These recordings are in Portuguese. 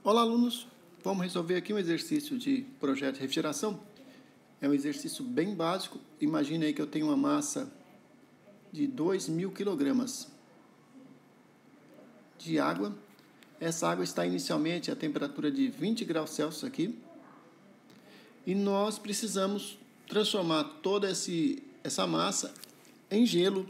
Olá, alunos! Vamos resolver aqui um exercício de projeto de refrigeração. É um exercício bem básico. Imagine aí que eu tenho uma massa de 2.000 quilogramas de água. Essa água está inicialmente a temperatura de 20 graus Celsius aqui. E nós precisamos transformar toda essa massa em gelo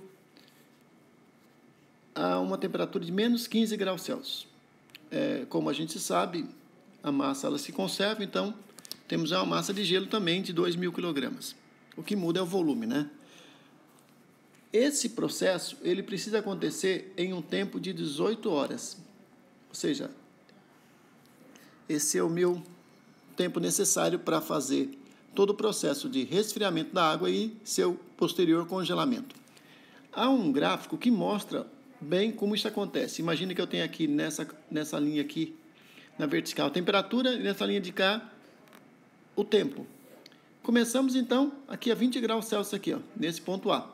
a uma temperatura de menos 15 graus Celsius. Como a gente sabe, a massa ela se conserva, então temos uma massa de gelo também de 2.000 quilogramas. O que muda é o volume, né? Esse processo ele precisa acontecer em um tempo de 18 horas. Ou seja, esse é o meu tempo necessário para fazer todo o processo de resfriamento da água e seu posterior congelamento. Há um gráfico que mostra bem como isso acontece. Imagina que eu tenho aqui nessa linha aqui, na vertical, a temperatura, e nessa linha de cá, o tempo. Começamos, então, aqui a 20 graus Celsius, aqui, ó, nesse ponto A.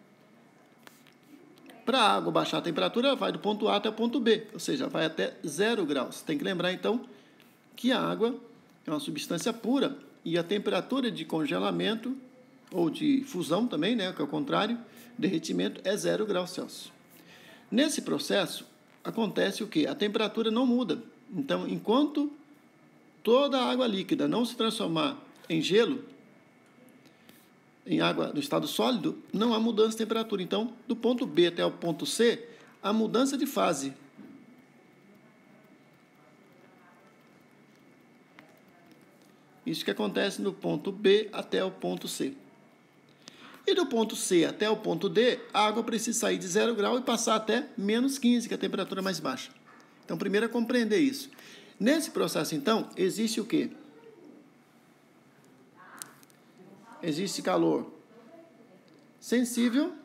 Para a água baixar a temperatura, ela vai do ponto A até o ponto B, ou seja, vai até 0 graus. Tem que lembrar, então, que a água é uma substância pura e a temperatura de congelamento, ou de fusão também, né, que é o contrário, derretimento, é 0 graus Celsius. Nesse processo, acontece o quê? A temperatura não muda. Então, enquanto toda a água líquida não se transformar em gelo, em água no estado sólido, não há mudança de temperatura. Então, do ponto B até o ponto C, há mudança de fase. Isso que acontece no ponto B até o ponto C. E do ponto C até o ponto D, a água precisa sair de 0 grau e passar até menos 15, que é a temperatura mais baixa. Então, primeiro é compreender isso. Nesse processo, então, existe o quê? Existe calor sensível.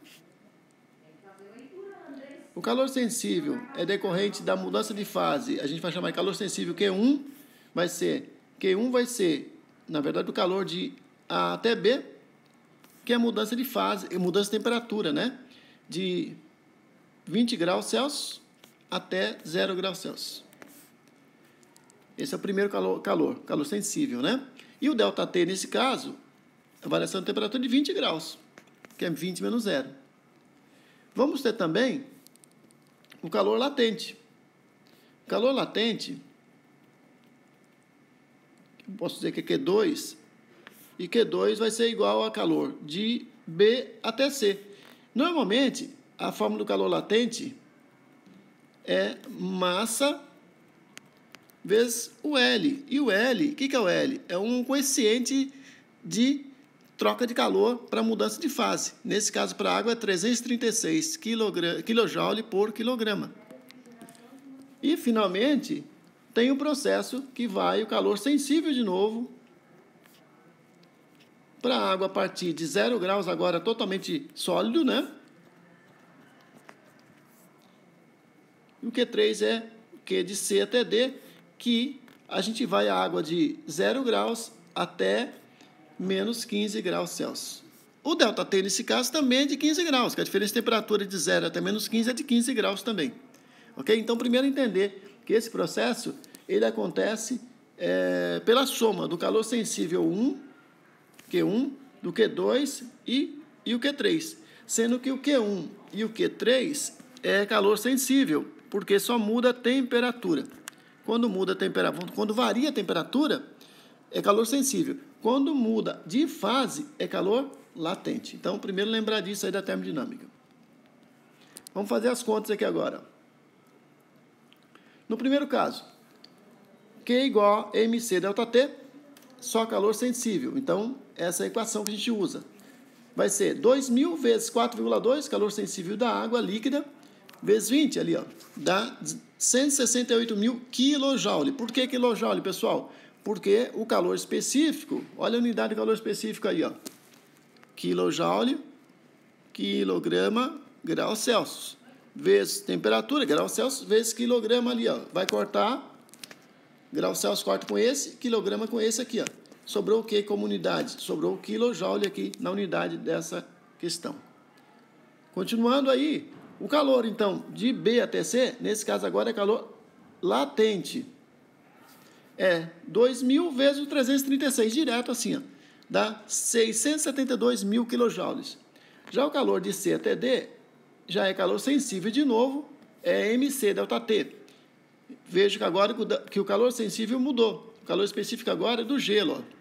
O calor sensível é decorrente da mudança de fase. A gente vai chamar de calor sensível Q1 vai ser, na verdade, o calor de A até B, que é a mudança de fase, mudança de temperatura, né? De 20 graus Celsius até 0 graus Celsius. Esse é o primeiro calor sensível, né? E o ΔT, nesse caso, a variação de temperatura de 20 graus, que é 20 menos 0. Vamos ter também o calor latente. O calor latente, posso dizer que é Q2, e Q2 vai ser igual a calor de B até C. Normalmente, a fórmula do calor latente é massa vezes o L. E o L, o que é o L? É um coeficiente de troca de calor para mudança de fase. Nesse caso, para a água, é 336 kJ por quilograma. E, finalmente, tem o processo que vai o calor sensível de novo para a água a partir de 0 graus, agora totalmente sólido, né? E o Q3 é o Q de C até D, que a gente vai a água de 0 graus até menos 15 graus Celsius. O ΔT, nesse caso, também é de 15 graus, que a diferença de temperatura de 0 até menos 15 é de 15 graus também. Ok? Então, primeiro entender que esse processo ele acontece pela soma do calor sensível 1, Q1, do Q2 e o Q3, sendo que o Q1 e o Q3 é calor sensível, porque só muda a temperatura. Quando varia a temperatura, é calor sensível. Quando muda de fase, é calor latente. Então, primeiro lembrar disso aí da termodinâmica. Vamos fazer as contas aqui agora. No primeiro caso, Q igual a MC ΔT, só calor sensível. Então, essa é a equação que a gente usa. Vai ser 2.000 vezes 4,2, calor sensível da água líquida, vezes 20, ali, ó, dá 168.000 kJ. Por que kJ, pessoal? Porque o calor específico, olha a unidade de calor específico aí, ó, kJ, quilograma, grau Celsius, vezes temperatura, grau Celsius, vezes quilograma ali, ó, vai cortar, grau Celsius corta com esse, quilograma com esse aqui, ó. Sobrou o que como unidade? Sobrou o quilojoule aqui na unidade dessa questão. Continuando aí, o calor, então, de B até C, nesse caso agora é calor latente. é 2.000 vezes o 336, direto assim, ó, dá 672 mil quilojoules. Já o calor de C até D já é calor sensível de novo, é MC ΔT. Vejo que agora que o calor sensível mudou. O calor específico agora é do gelo, ó.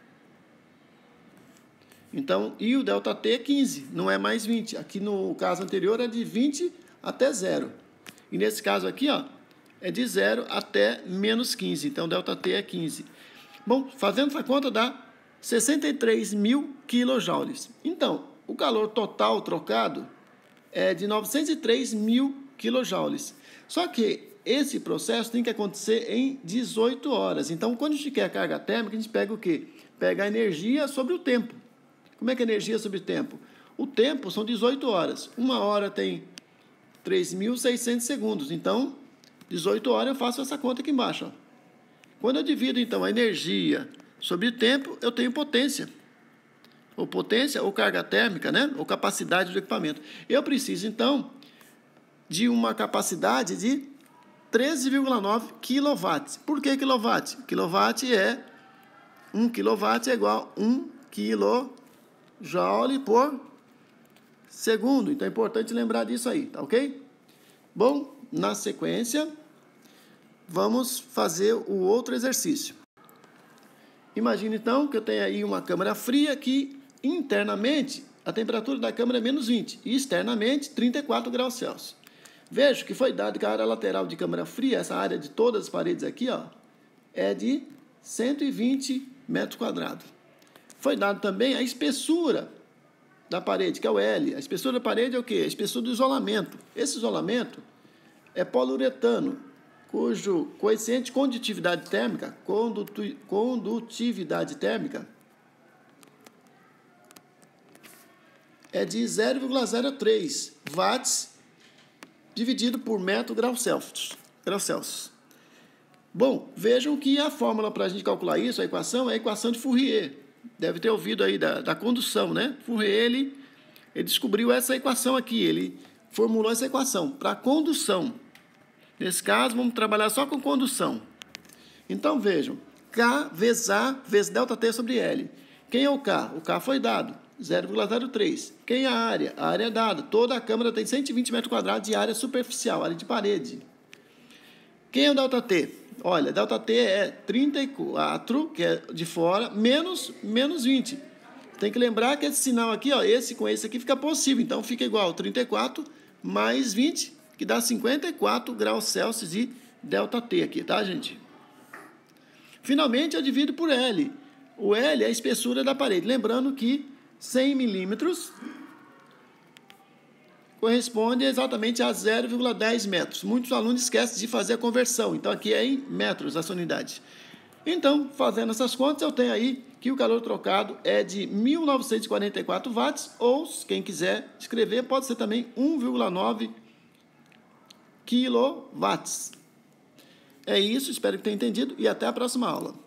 Então, e o ΔT é 15, não é mais 20. Aqui no caso anterior é de 20 até 0. E nesse caso aqui, ó, é de 0 até menos 15. Então, ΔT é 15. Bom, fazendo essa conta dá 63 mil quilojoules. Então, o calor total trocado é de 903 mil quilojoules. Só que esse processo tem que acontecer em 18 horas. Então, quando a gente quer a carga térmica, a gente pega o quê? Pega a energia sobre o tempo. Como é que é energia sobre o tempo? O tempo são 18 horas. Uma hora tem 3.600 segundos. Então, 18 horas eu faço essa conta aqui embaixo, ó. Quando eu divido, então, a energia sobre o tempo, eu tenho potência. Ou potência, ou carga térmica, né? Ou capacidade do equipamento. Eu preciso, então, de uma capacidade de 13,9 kW. Por que quilowatt? Quilowatt é 1 kW é igual a 1 kJ por segundo. Então é importante lembrar disso aí, tá ok? Bom, na sequência, vamos fazer o outro exercício. Imagine então que eu tenho aí uma câmara fria que internamente a temperatura da câmara é menos 20 e externamente 34 graus Celsius. Vejo que foi dado que a área lateral de câmara fria, essa área de todas as paredes aqui, ó, é de 120 metros quadrados. Foi dado também a espessura da parede, que é o L. A espessura da parede é o quê? A espessura do isolamento. Esse isolamento é poliuretano, cujo coeficiente de condutividade térmica, é de 0,03 watts dividido por metro grau Celsius. Bom, vejam que a fórmula para a gente calcular isso, a equação, é a equação de Fourier. Deve ter ouvido aí da condução, né? Fourier, ele descobriu essa equação aqui, ele formulou essa equação para condução. Nesse caso, vamos trabalhar só com condução. Então, vejam, K vezes A vezes ΔT sobre L. Quem é o K? O K foi dado, 0,03. Quem é a área? A área é dada. Toda a câmara tem 120 metros quadrados de área superficial, área de parede. Quem é o ΔT? Olha, ΔT é 34, que é de fora, menos 20. Tem que lembrar que esse sinal aqui, ó, esse com esse aqui fica possível. Então, fica igual a 34 mais 20, que dá 54 graus Celsius de ΔT aqui, tá, gente? Finalmente, eu divido por L. O L é a espessura da parede. Lembrando que 100 milímetros corresponde exatamente a 0,10 metros. Muitos alunos esquecem de fazer a conversão. Então, aqui é em metros essa unidade. Então, fazendo essas contas, eu tenho aí que o calor trocado é de 1.944 watts, ou, quem quiser escrever, pode ser também 1,9 quilowatts. É isso, espero que tenha entendido e até a próxima aula.